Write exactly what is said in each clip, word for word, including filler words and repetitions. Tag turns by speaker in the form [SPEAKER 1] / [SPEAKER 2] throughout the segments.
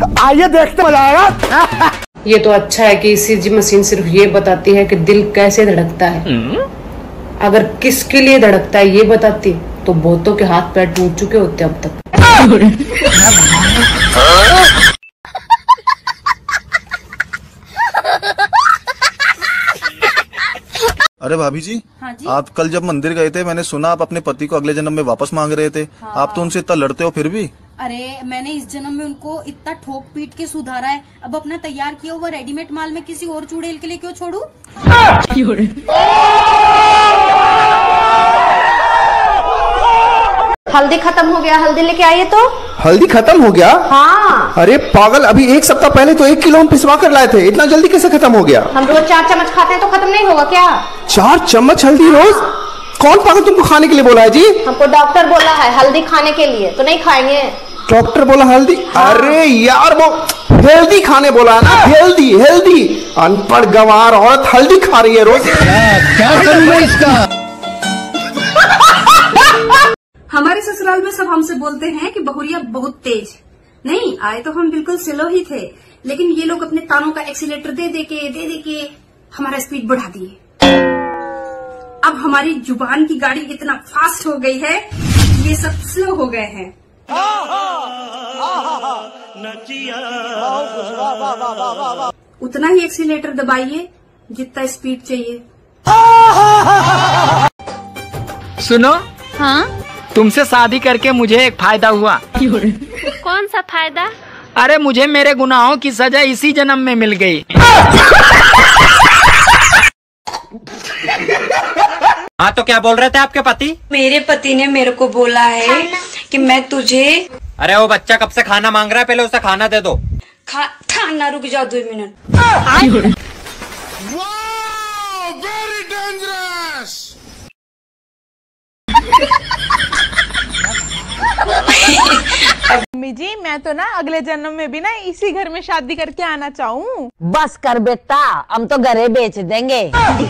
[SPEAKER 1] आइए देखते मजा आएगा।
[SPEAKER 2] ये तो अच्छा है कि ईसीजी मशीन सिर्फ ये बताती है कि दिल कैसे धड़कता है। अगर किसके लिए धड़कता है ये बताती तो बहुतों के हाथ पैर टूट चुके होते अब तक।
[SPEAKER 3] अरे भाभी जी,
[SPEAKER 4] हाँ जी?
[SPEAKER 3] आप कल जब मंदिर गए थे मैंने सुना आप अपने पति को अगले जन्म में वापस मांग रहे थे। हाँ। आप तो उनसे इतना लड़ते हो फिर भी।
[SPEAKER 4] अरे मैंने इस जन्म में उनको इतना ठोक पीट के सुधारा है, अब अपना तैयार किया हुआ रेडीमेड माल में किसी और चुड़ैल के लिए क्यों छोड़ू?
[SPEAKER 5] हल्दी खत्म हो गया, हल्दी लेके आइए तो।
[SPEAKER 1] हल्दी खत्म हो गया?
[SPEAKER 5] हाँ।
[SPEAKER 1] अरे पागल, अभी एक सप्ताह पहले तो एक किलो हम पिसवा कर लाए थे, इतना जल्दी कैसे खत्म हो गया?
[SPEAKER 5] हम रोज चार चम्मच खाते हैं तो खत्म नहीं होगा क्या?
[SPEAKER 1] चार चम्मच हल्दी रोज? कौन पागल तुमको खाने के लिए बोला है जी?
[SPEAKER 5] हमको डॉक्टर बोला है हल्दी खाने के लिए, तो नहीं खाएंगे।
[SPEAKER 1] डॉक्टर बोला हल्दी? हाँ। अरे यार वो हेल्दी खाने बोला है ना, हेल्दी हेल्दी। अनपढ़ गंवार औरत हल्दी खा रही है रोज। क्या करूँ इसका?
[SPEAKER 4] हमारे ससुराल में सब हमसे बोलते हैं कि बहुरिया बहुत तेज। नहीं, आए तो हम बिल्कुल स्लो ही थे, लेकिन ये लोग अपने कानों का एक्सीलेटर दे दे के दे दे के हमारा स्पीड बढ़ा दिए। अब हमारी जुबान की गाड़ी इतना फास्ट हो गई है, ये सब स्लो हो गए हैं। उतना ही एक्सीलेटर दबाइए जितना स्पीड चाहिए।
[SPEAKER 6] सुनो।
[SPEAKER 7] हाँ?
[SPEAKER 6] तुमसे शादी करके मुझे एक फायदा हुआ।
[SPEAKER 7] कौन सा फायदा?
[SPEAKER 6] अरे मुझे मेरे गुनाहों की सजा इसी जन्म में मिल गई।
[SPEAKER 8] हाँ तो क्या बोल रहे थे आपके पति?
[SPEAKER 4] मेरे पति ने मेरे को बोला है कि मैं तुझे।
[SPEAKER 8] अरे वो बच्चा कब से खाना मांग रहा है, पहले उसे खाना दे दो।
[SPEAKER 4] खा खाना, रुक जाओ दो मिनट।
[SPEAKER 9] मम्मी जी, मैं तो ना अगले जन्म में भी ना इसी घर में शादी करके आना चाहूँ।
[SPEAKER 5] बस कर बेटा, हम तो घरे बेच देंगे।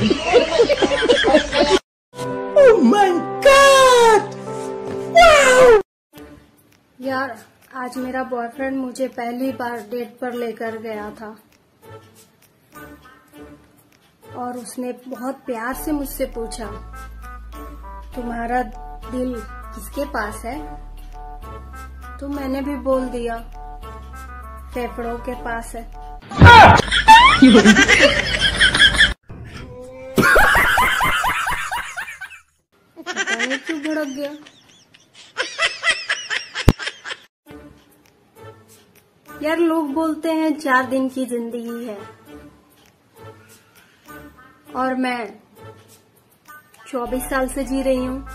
[SPEAKER 1] Oh my God! Wow!
[SPEAKER 4] यार, आज मेरा बॉयफ्रेंड मुझे पहली बार डेट पर लेकर गया था और उसने बहुत प्यार से मुझसे पूछा, तुम्हारा दिल किसके पास है? तो मैंने भी बोल दिया, फेफड़ों के पास है। पता नहीं क्यों भड़क गया। यार, लोग बोलते हैं चार दिन की जिंदगी है और मैं चौबीस साल से जी रही हूँ।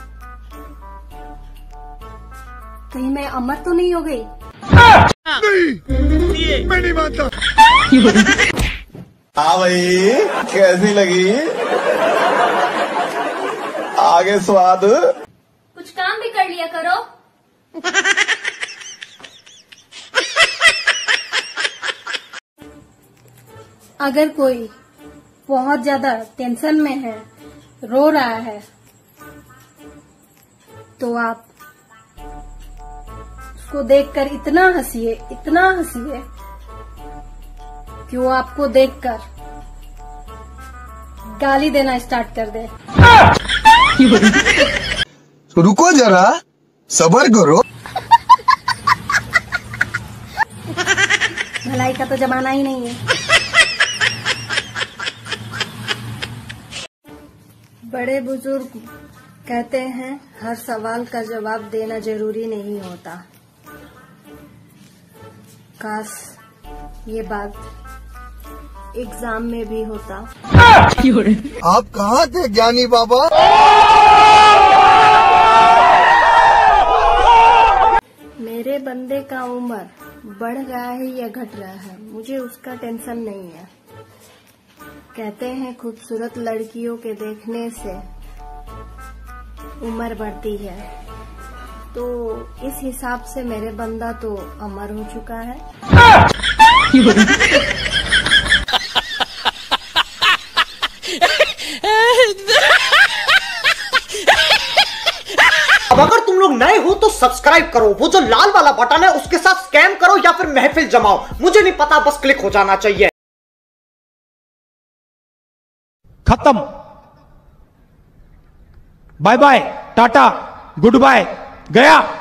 [SPEAKER 4] कहीं मैं अमर तो नहीं हो गई?
[SPEAKER 1] नहीं, मैं नहीं मानता। हाँ भाई, कैसी लगी? आगे स्वाद।
[SPEAKER 7] कुछ काम भी कर लिया करो।
[SPEAKER 4] अगर कोई बहुत ज्यादा टेंशन में है, रो रहा है, तो आप उसको देखकर इतना हंसिए, इतना हंसिए कि वो आपको देखकर गाली देना स्टार्ट कर दे।
[SPEAKER 1] रुको जरा, सब्र करो।
[SPEAKER 4] भलाई का तो जमाना ही नहीं है। बड़े बुजुर्ग कहते हैं हर सवाल का जवाब देना जरूरी नहीं होता। काश ये बात एग्जाम में भी होता।
[SPEAKER 1] आप कहाँ थे ज्ञानी बाबा?
[SPEAKER 4] मेरे बंदे का उम्र बढ़ रहा है या घट रहा है, मुझे उसका टेंशन नहीं है। कहते हैं खूबसूरत लड़कियों के देखने से उम्र बढ़ती है, तो इस हिसाब से मेरे बंदा तो अमर हो चुका है।
[SPEAKER 10] अब अगर तुम लोग लोग नए हो तो सब्सक्राइब करो, वो जो लाल वाला बटन है उसके साथ स्कैम करो या फिर महफिल जमाओ, मुझे नहीं पता, बस क्लिक हो जाना चाहिए।
[SPEAKER 11] खत्म, bye bye, tata, goodbye, गया।